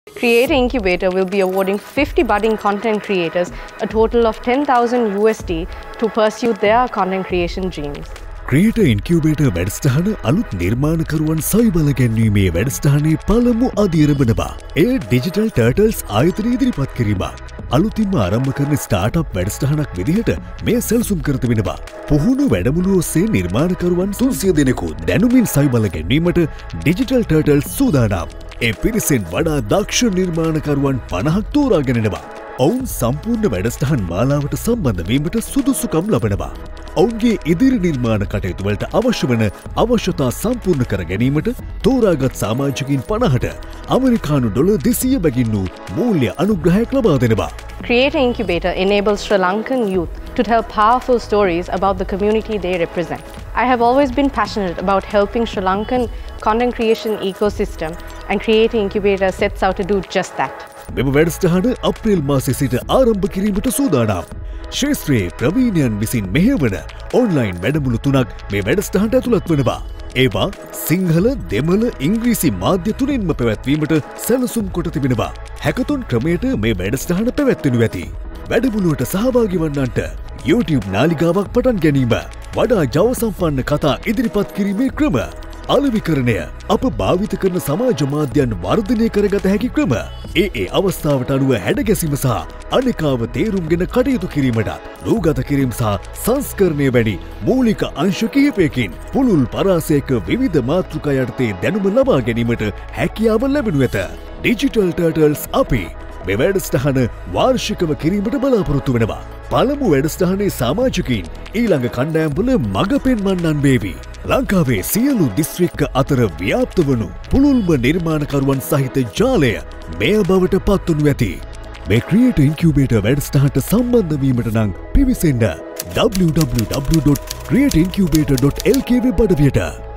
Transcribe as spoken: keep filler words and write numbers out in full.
Creator Incubator will be awarding fifty budding content creators a total of ten thousand U S D to pursue their content creation dreams. Creator Incubator වැඩසටහන අලුත් නිර්මාණකරුවන් සවිබල ගැන්වීමේ වැඩසටහනේ පළමු අදියරඹනවා. එය Digital Turtles ආයතනය ඉදිරිපත් කිරීමක්. අලුතින්ම ආරම්භ කරන ස්ටාර්ට්අප් වැඩසටහනක් විදිහට මෙය සැලසුම් කර තිබෙනවා. පුහුණු වැඩමුළු ඔස්සේ නිර්මාණකරුවන් තුන්සිය දෙනෙකු දැනුමින් සවිබල ගැන්වීමට Digital Turtles සූදානම්. ඒ පිරිසෙන් වඩා දක්ෂ නිර්මාණකරුවන් පනහක් තෝරාගෙනෙනවා. ඔවුන් සම්පූර්ණ වැඩසටහන් මාලාවට සම්බන්ධ වීමට සුදුසුකම් ලබනවා. ඔවුන්ගේ ඉදිරි නිර්මාණ කටයුතු වලට අවශ්‍ය වන අවශ්‍යතා සම්පූර්ණ කර ගැනීමට තෝරාගත් සමාජිකින් පනහට අමරිකානු ඩොලර් දෙසිය බැගින් වූ මූල්‍ය අනුග්‍රහයක් ලබා දෙනවා. Creator Incubator enables Sri Lankan youth to tell powerful stories about the community they represent. I have always been passionate about helping Sri Lankan content creation ecosystem, and Creator Incubator sets out to do just that. මෙම වැඩසටහන අප්‍රේල් මාසයේ සිට ආරම්භ කිරීමට සූදානම්. ශේත්‍රයේ ප්‍රවීණයන් විසින් මෙහෙවන online වැඩමුළු තුනක් මේ වැඩසටහනට ඇතුළත් වනවා. ඒවා සිංහල, දෙමළ, ඉංග්‍රීසි මාධ්‍ය තුනෙන්ම පැවැත්වීමට සැලසුම් කොට තිබෙනවා. හැකතොන් ක්‍රමයට මේ වැඩසටහන පැවැත්වෙනු ඇති. වැඩමුළුවට සහභාගී වන්නන්ට YouTube නාලිකාවක් පටන් ගැනීම, වඩා ජව සම්පන්න කතා ඉදිරිපත් කිරීමේ ක්‍රම, අලෙවිකරණය, අප භාවිත කරන සමාජ මාධ්‍යයන් වර්ධනය කරගත හැකි ක්‍රම, ඒ ඒ අවස්ථාවට අනුව හැඩගැසීම සහ අනිකාව තේරුම්ගෙන කටයුතු කිරීමට රූගත කිරීම සහ සංස්කරණය වැනි මූලික අංශ කිහිපයකින් පුළුල් පරාසයක විවිධ මාතෘකා යටතේ දැනුම ලබා ගැනීමට හැකියාව ලැබෙනු ඇත. Digital Turtles අපි මේ වැඩසටහන වාර්ෂිකව කිරීමට බලාපොරොත්තු වෙනවා. පළමු වැඩසටහනේ සමාජිකයින් ඊළඟ කණ්ඩායම්වල මඟ පෙන්වන්නන් වේවි. ලංකාවේ සියලු දිස්ත්‍රික්ක අතර ව්‍යාප්ත වනු පුළුල්ම නිර්මාණකරුවන් සහිත ජාලය මෙය බවට පත්වනු ඇති. මේ Creator Incubator වැඩසටහනට සම්බන්ධ වීමට නම් පිවිසෙන්න w w w dot creator incubator dot l k web අඩවියට.